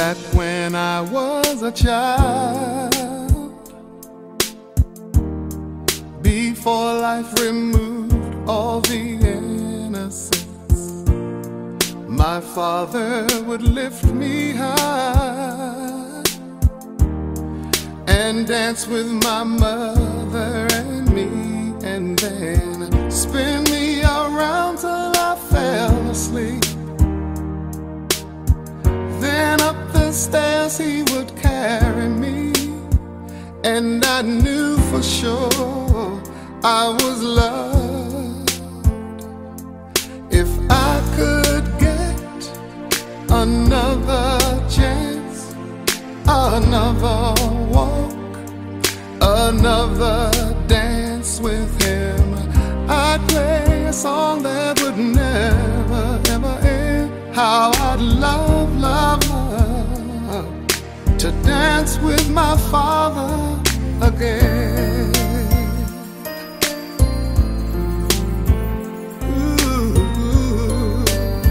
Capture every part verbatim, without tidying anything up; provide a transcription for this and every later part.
that when I was a child, before life removed all the innocence, my father would lift me high and dance with my mother and me, and then spin me around till I fell asleep. Then up the stairs he would carry me, and I knew for sure I was loved. If I could get another chance, another walk, another dance with him, I'd play a song that would never, ever end. How I'd love, love, love to dance with my father again. Ooh.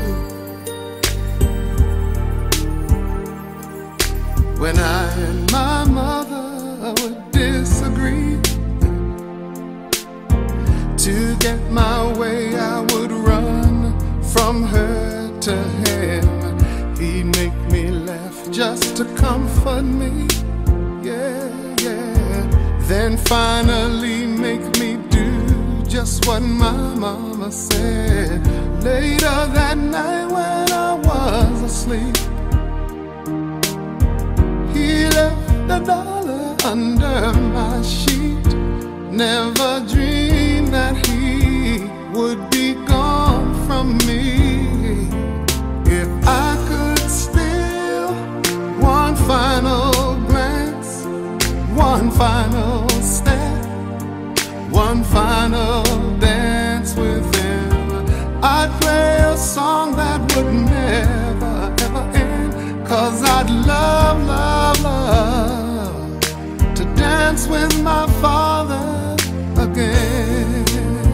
When I and my mother would disagree, to get my way I would run from her to him. He'd make me laugh just to comfort me, yeah, yeah. Then finally make me do just what my mama said. Later that night when I was asleep, he left a dollar under my sheet. Never dreamed that he would be gone from me. If I could steal one final glance, one final step, one final dance with him, I'd play a song that would never, ever end. Cause I'd love, love, love to dance with my father again.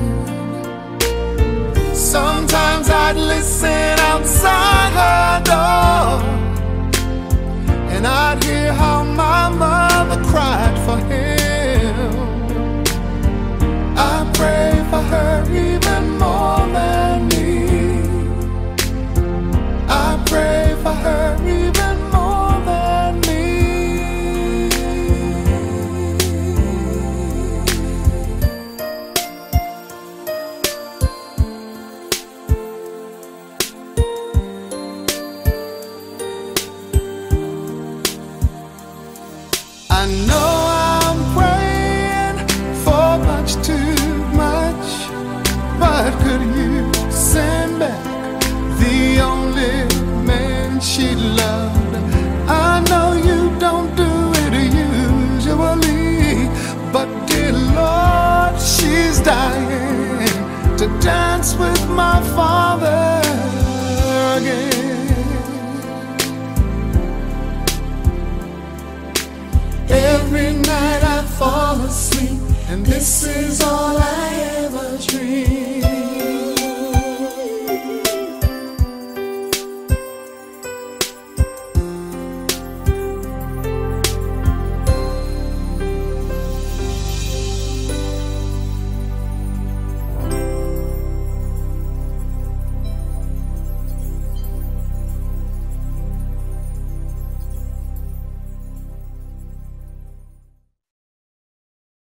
Sometimes I'd listen outside her door, and I'd hear how my mother cried for him. I pray for her even more than me. I pray for her even more than me. I know I'm praying for much too much, but could you send back the only man she'd